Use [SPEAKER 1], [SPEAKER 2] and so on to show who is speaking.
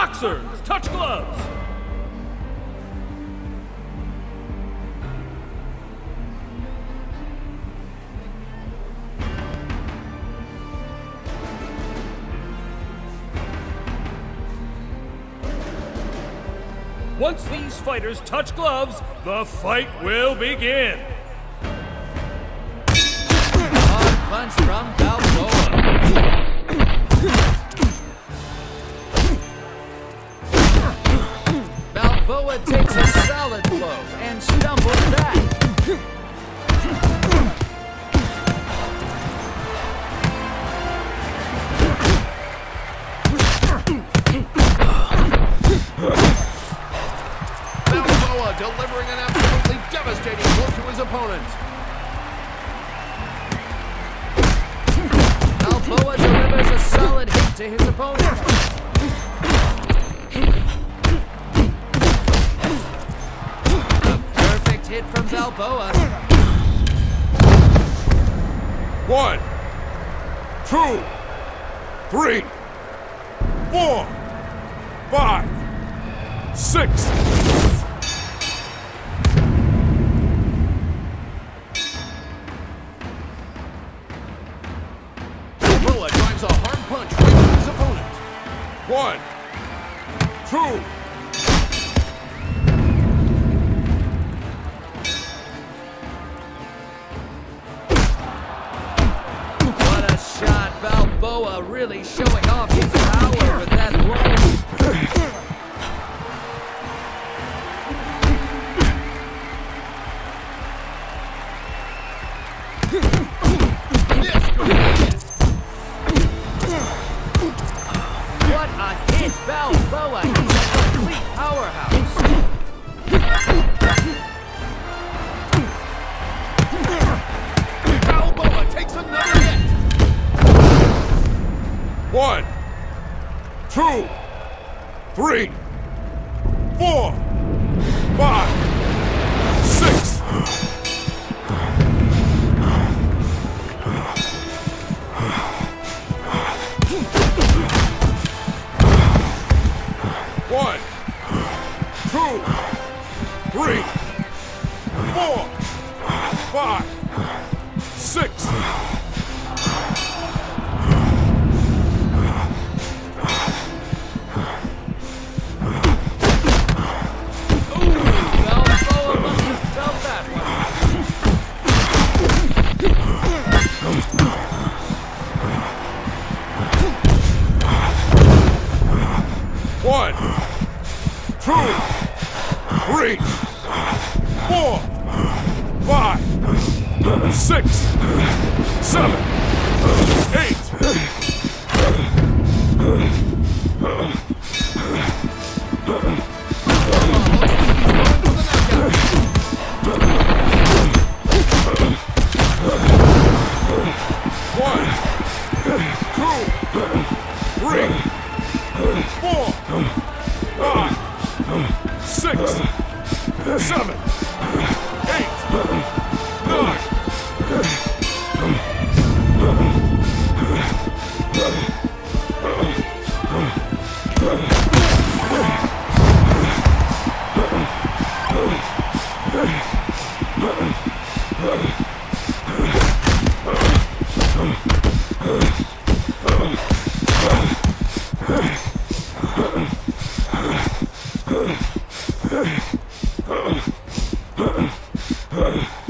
[SPEAKER 1] Boxers, touch gloves! Once these fighters touch gloves, the fight will begin.
[SPEAKER 2] Hard punch from Balboa. Balboa takes a solid blow and stumbles back. Balboa delivering an absolutely devastating blow to his opponent. Balboa delivers a solid hit to his opponent. Hit from Balboa.
[SPEAKER 3] 1, 2, 3, 4, 5, 6.
[SPEAKER 2] Balboa drives a hard punch right to his opponent.
[SPEAKER 3] 1, 2.
[SPEAKER 2] Balboa really showing off his power with that blow. What a hit, Balboa! He's a complete powerhouse. Balboa takes another hit.
[SPEAKER 3] 1, 2, 3, 4, 5, 6. One, 2, 3, 4, 5, 6. One, 2, 3, 4, 5, 6, 7, 8. One, 2, 3, 4, 5, 6, 7, 8, 9. Huh.